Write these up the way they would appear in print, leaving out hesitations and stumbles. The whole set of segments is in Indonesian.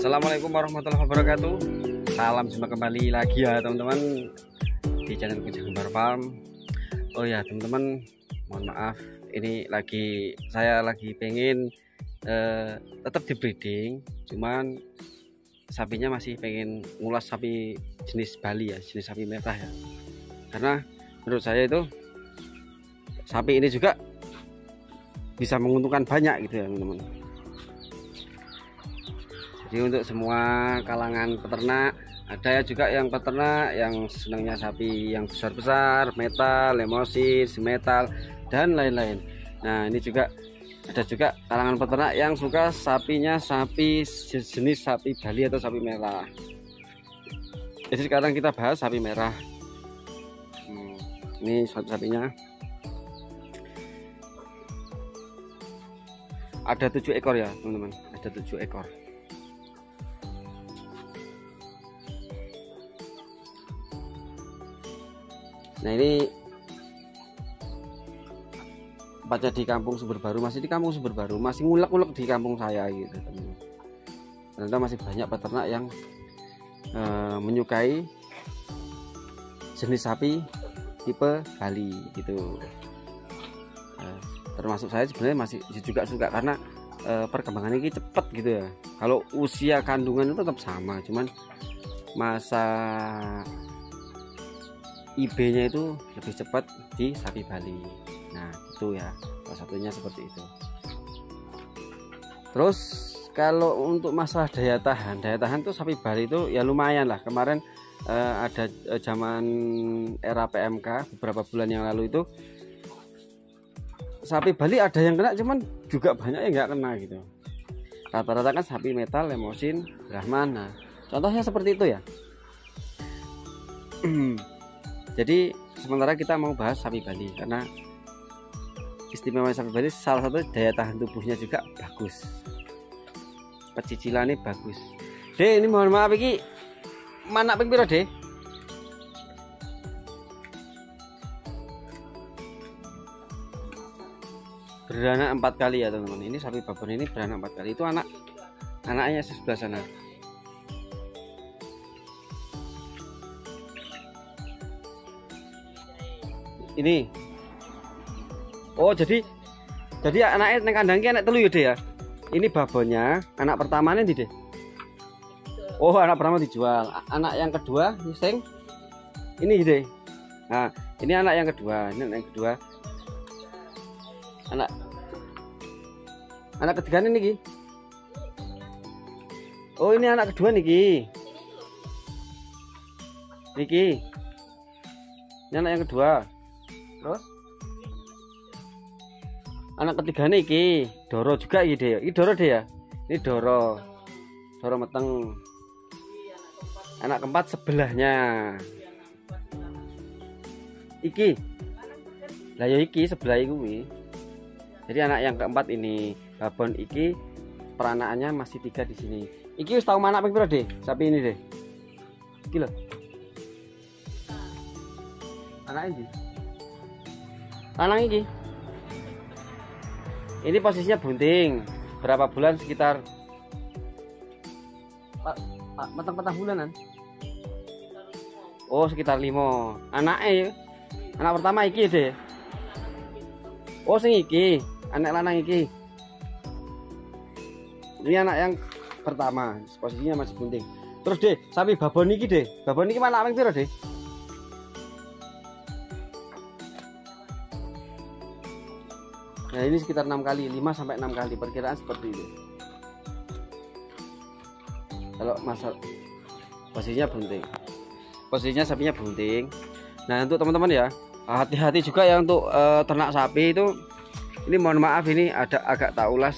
Assalamualaikum warahmatullahi wabarakatuh. Salam jumpa kembali lagi ya teman-teman di channel Kucing Kembar Farm. Oh ya teman-teman, mohon maaf, ini saya lagi pengen tetap di breeding, cuman sapinya masih pengen ngulas sapi jenis Bali ya, jenis sapi merah ya. Karena menurut saya itu sapi ini juga bisa menguntungkan banyak gitu ya teman-teman. Jadi untuk semua kalangan peternak, ada ya juga yang peternak yang senangnya sapi yang besar-besar, metal, lemosin, semetal dan lain-lain. Nah ini juga ada juga kalangan peternak yang suka sapinya sapi jenis sapi Bali atau sapi merah. Jadi sekarang kita bahas sapi merah. Ini sapinya ada 7 ekor ya teman-teman, ada 7 ekor. Nah ini tempatnya di Kampung Sumber Baru, masih di Kampung Sumber Baru, masih ngulek-ngulek di kampung saya gitu teman-teman. Ternyata masih banyak peternak yang menyukai jenis sapi tipe Bali gitu. Termasuk saya sebenarnya masih juga suka karena perkembangannya ini cepet gitu ya. Kalau usia kandungan itu tetap sama, cuman masa IB-nya itu lebih cepat di sapi Bali. Nah itu ya, salah satunya seperti itu. Terus kalau untuk masalah daya tahan tuh sapi Bali itu ya lumayan lah. Kemarin ada zaman era PMK beberapa bulan yang lalu itu sapi Bali ada yang kena, cuman juga banyak yang nggak kena gitu. Rata-rata kan sapi metal, lemosin, Brahman. Nah contohnya seperti itu ya. Jadi sementara kita mau bahas sapi Bali karena istimewa sapi Bali salah satu daya tahan tubuhnya juga bagus, pecicilannya bagus. Dek ini mohon maaf iki mana ping piro Dek? Beranak 4 kali ya teman-teman. Ini sapi babon ini beranak 4 kali. Itu anaknya sebelah sana. Ini oh jadi anaknya neng kandang anak telu ya Dek ya. Ini babonnya anak pertamanya nih Dek. Oh anak pertama dijual, anak yang kedua sing ini Dek. Nah ini anak yang kedua, ini anak yang kedua, anak ketiga ini Ki. Oh ini anak kedua niki ini anak yang kedua. Terus anak ketiga nih Doro juga ini Doro deh ya. Ini Doro meteng. Anak keempat sebelahnya iki lah ya iki sebelah iki. Jadi anak yang keempat ini babon iki peranakannya masih 3 di sini. Iki wis tau mana ping piro deh sapi ini deh. Iki lho. Anak ini lanang ini. Ini posisinya bunting. Berapa bulan? Sekitar petang bulanan. Oh sekitar 5. Anaknya anak pertama iki deh. Oh sing iki anak lanang iki. Ini anak yang pertama, posisinya masih bunting. Terus deh sapi babon iki deh. Babon iki mana ping piro deh? Nah ini sekitar 6 kali, 5 sampai 6 kali perkiraan seperti itu. Kalau masal posisinya bunting, posisinya sapinya bunting. Nah untuk teman-teman ya, hati-hati juga ya untuk ternak sapi itu. Ini mohon maaf ini ada agak tak ulas.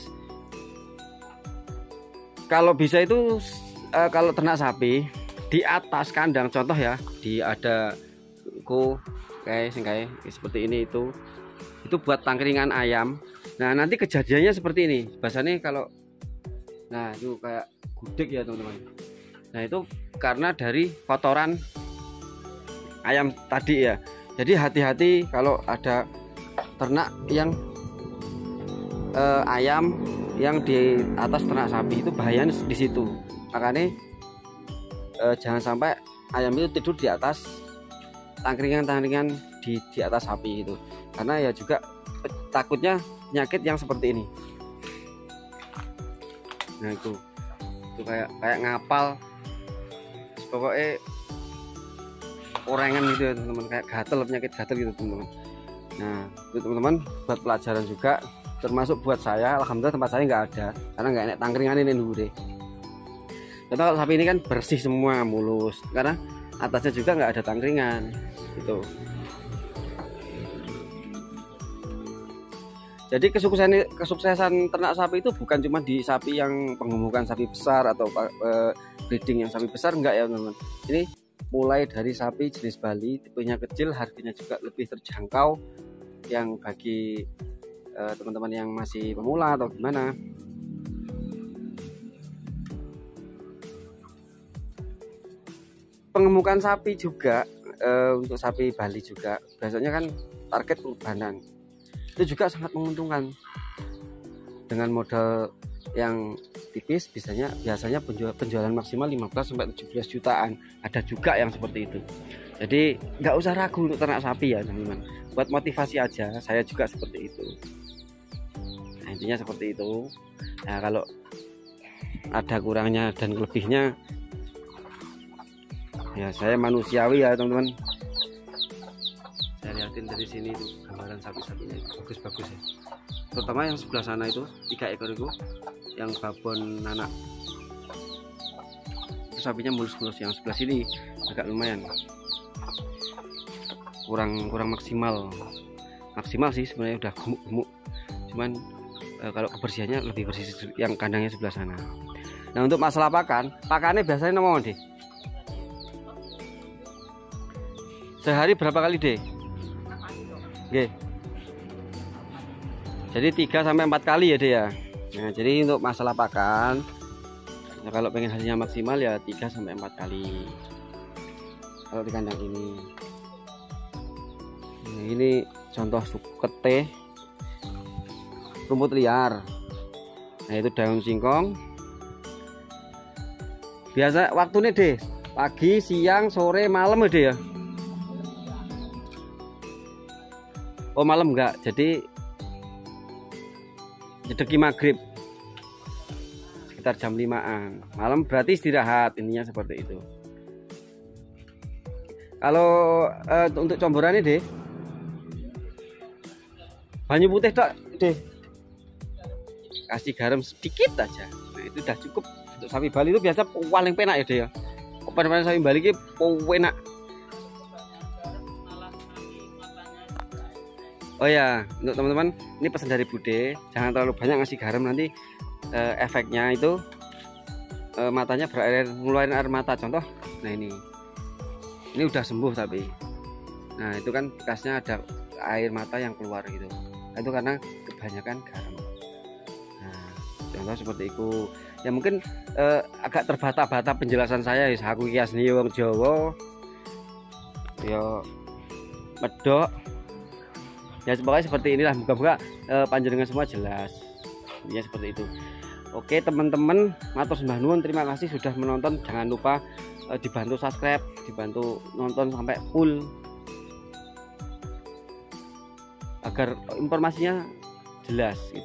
Kalau bisa itu kalau ternak sapi di atas kandang, contoh ya, di ada kayak seperti ini itu buat tangkringan ayam. Nah nanti kejadiannya seperti ini bahasanya kalau nah itu kayak gudeg ya teman-teman. Nah itu karena dari kotoran ayam tadi ya. Jadi hati-hati kalau ada ternak yang ayam yang di atas ternak sapi itu bahayanya di situ. makanya jangan sampai ayam itu tidur di atas tangkringan di atas sapi itu, karena ya juga takutnya penyakit yang seperti ini. Nah itu kayak ngapal, pokoknya orengan gitu ya teman-teman, kayak gatel, penyakit gatel gitu teman-teman. Nah itu teman-teman buat pelajaran juga, termasuk buat saya. Alhamdulillah tempat saya nggak ada, karena nggak enak tangkringan ini dulu deh. Contoh kalau sapi ini kan bersih semua, mulus, karena atasnya juga nggak ada tangkringan gitu. Jadi kesuksesan ternak sapi itu bukan cuma di sapi yang penggemukan sapi besar atau breeding yang sapi besar, enggak ya teman-teman. Ini mulai dari sapi jenis Bali, tipenya kecil, harganya juga lebih terjangkau, yang bagi teman-teman yang masih pemula atau gimana. Pengemukan sapi juga untuk sapi Bali juga biasanya kan target urbanan, itu juga sangat menguntungkan. Dengan modal yang tipis biasanya penjualan maksimal 15-17 jutaan, ada juga yang seperti itu. Jadi nggak usah ragu untuk ternak sapi ya teman-teman, buat motivasi aja. Saya juga seperti itu. Nah intinya seperti itu. Nah kalau ada kurangnya dan lebihnya ya saya manusiawi ya teman-teman. Saya lihatin dari sini itu gambaran sapi-sapinya bagus-bagus ya, terutama yang sebelah sana itu 3 ekor itu yang babon anak, itu sapinya mulus-mulus. Yang sebelah sini agak lumayan kurang maksimal sih sebenarnya, udah gemuk, cuman kalau kebersihannya lebih bersih yang kandangnya sebelah sana. Nah untuk masalah pakannya biasanya nomor deh, sehari berapa kali deh? Oke. Jadi 3-4 kali ya deh ya. Nah jadi untuk masalah pakan, nah, kalau pengen hasilnya maksimal ya 3-4 kali kalau di kandang ini. Nah, ini contoh sukete rumput liar. Nah itu daun singkong. Biasa waktunya deh pagi, siang, sore, malam ya deh ya. Oh malam enggak, jadi jedeki maghrib sekitar jam 5-an. Malam berarti istirahat, intinya seperti itu. Kalau untuk comborannya deh, banyu putih tak deh, kasih garam sedikit aja. Nah itu udah cukup. Untuk sapi Bali itu biasa paling penak ya deh ya. Paling sapi Bali ini penak. Oh ya, untuk teman-teman, ini pesan dari Bude, jangan terlalu banyak ngasih garam, nanti efeknya itu matanya ngeluarin air mata. Contoh, nah ini udah sembuh tapi, nah itu kan bekasnya ada air mata yang keluar gitu. Nah, itu karena kebanyakan garam. Nah, contoh seperti itu. Ya mungkin agak terbata-bata penjelasan saya. Aku kias nih wong Jawa, ya medok. Ya pokoknya seperti inilah, moga-moga panjenengan semua jelas ya, seperti itu. Oke teman-teman, matur sembah nuwun, terima kasih sudah menonton. Jangan lupa dibantu subscribe, dibantu nonton sampai full agar informasinya jelas gitu.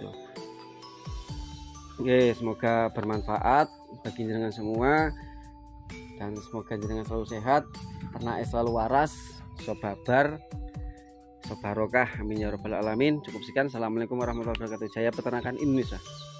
Oke, semoga bermanfaat bagi jenengan semua, dan semoga jenengan selalu sehat, ternak selalu waras, sobabar, barokah, amin ya rabbal alamin. Cukup sekian, assalamualaikum warahmatullahi wabarakatuh. Jaya Peternakan Indonesia.